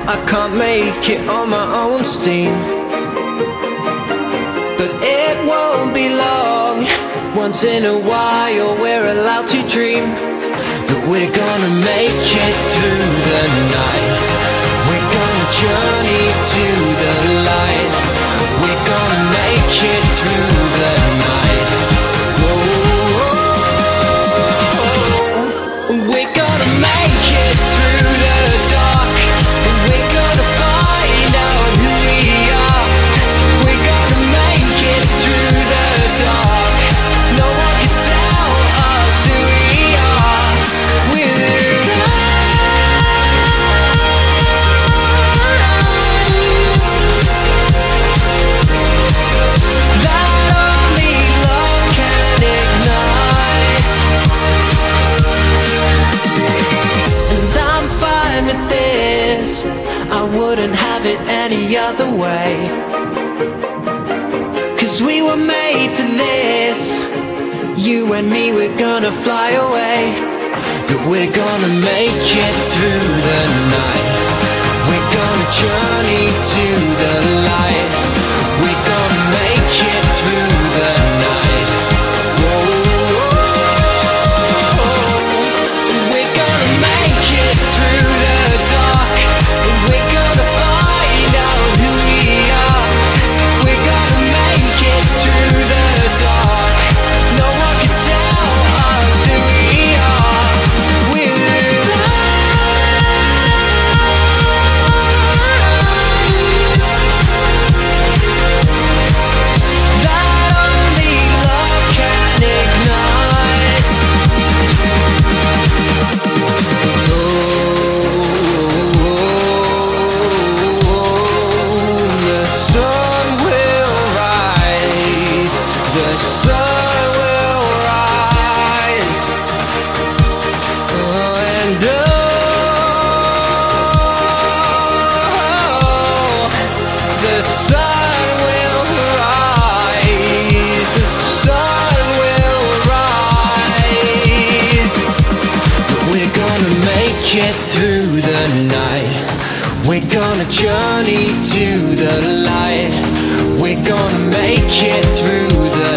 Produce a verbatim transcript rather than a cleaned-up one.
I can't make it on my own steam, but it won't be long. Once in a while we're allowed to dream that we're gonna make it through the night. We're gonna journey to the light. We're gonna make it through the night. Whoa. We're gonna make it through the dark, and we're gonna find out who we are. We're gonna make it through the dark. No one can tell us who we are. We're that only love can ignite. And I'm fine with this, I wouldn't have it any other way. Cause we were made for this, you and me, we're gonna fly away. That we're gonna make it through the night. We're gonna journey to the light. We're gonna make it through the night. Whoa. We're gonna make it through the dark, and we're gonna find out who we are. We're gonna make it through the dark. No one can tell us who we are. We're that only love can ignite. The sun will rise. The sun will rise. Oh, and oh, the sun will rise. The sun will rise. We're gonna make it through the night. We're gonna journey to the light. We're gonna make it through the